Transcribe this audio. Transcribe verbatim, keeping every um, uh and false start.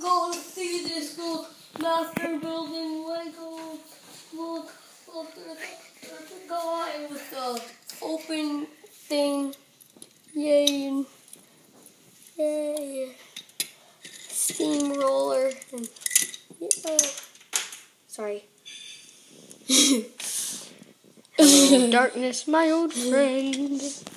go to see this little master building Lego. Look, look, there's a, there's a guy with the open thing. Yay, and yay. Steamroller. And, yeah. Sorry. Hello, darkness, my old friend.